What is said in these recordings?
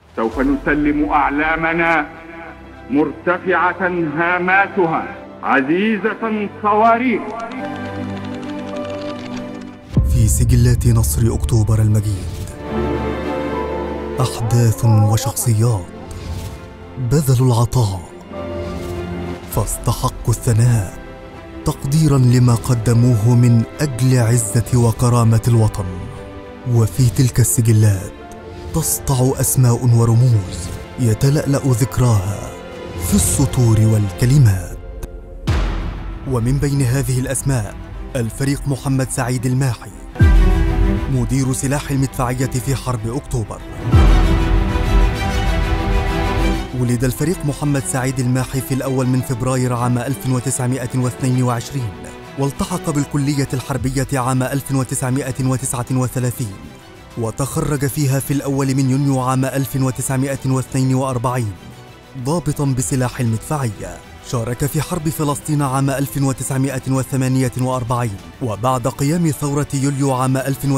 سوف نسلم أعلامنا مرتفعة هاماتها عزيزة صواريخ. في سجلات نصر أكتوبر المجيد أحداث وشخصيات بذلوا العطاء فاستحقوا الثناء تقديرا لما قدموه من أجل عزة وكرامة الوطن. وفي تلك السجلات تسطع أسماء ورموز يتلألأ ذكراها في السطور والكلمات. ومن بين هذه الأسماء الفريق محمد سعيد الماحي، مدير سلاح المدفعية في حرب أكتوبر. ولد الفريق محمد سعيد الماحي في الأول من فبراير عام 1922، والتحق بالكلية الحربية عام 1939، وتخرج فيها في الأول من يونيو عام 1942 ضابطاً بسلاح المدفعية. شارك في حرب فلسطين عام 1948، وبعد قيام ثورة يوليو عام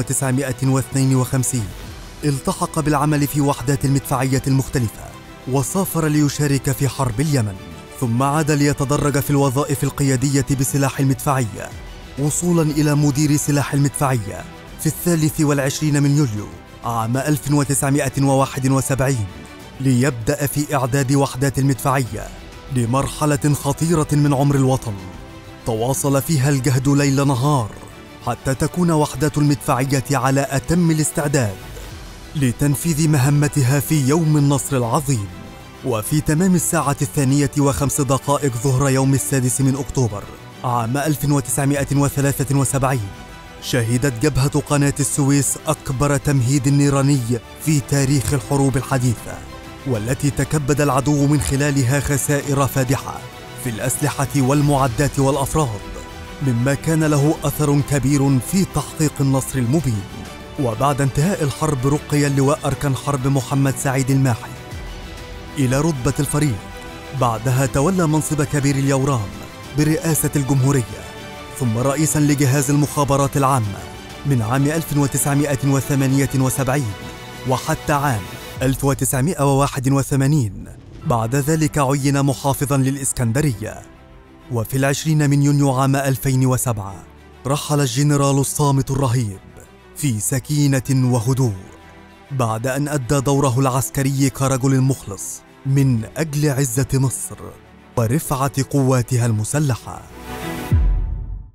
1952 التحق بالعمل في وحدات المدفعية المختلفة، وسافر ليشارك في حرب اليمن، ثم عاد ليتدرج في الوظائف القيادية بسلاح المدفعية، وصولاً إلى مدير سلاح المدفعية في 23 من يوليو عام 1971، ليبدأ في إعداد وحدات المدفعية لمرحلة خطيرة من عمر الوطن تواصل فيها الجهد ليل نهار حتى تكون وحدات المدفعية على أتم الاستعداد لتنفيذ مهمتها في يوم النصر العظيم. وفي تمام الساعة 2:05 ظهر يوم 6 من أكتوبر عام 1973 شهدت جبهة قناة السويس أكبر تمهيد نيراني في تاريخ الحروب الحديثة، والتي تكبد العدو من خلالها خسائر فادحة في الأسلحة والمعدات والأفراد، مما كان له أثر كبير في تحقيق النصر المبين. وبعد انتهاء الحرب رقي اللواء أركان حرب محمد سعيد الماحي إلى رتبة الفريق. بعدها تولى منصب كبير اليورام برئاسة الجمهورية، ثم رئيسا لجهاز المخابرات العامة من عام 1978 وحتى عام 1981. بعد ذلك عين محافظا للإسكندرية. وفي 20 من يونيو عام 2007 رحل الجنرال الصامت الرهيب في سكينة وهدوء، بعد أن أدى دوره العسكري كرجل مخلص من أجل عزة مصر ورفعة قواتها المسلحة.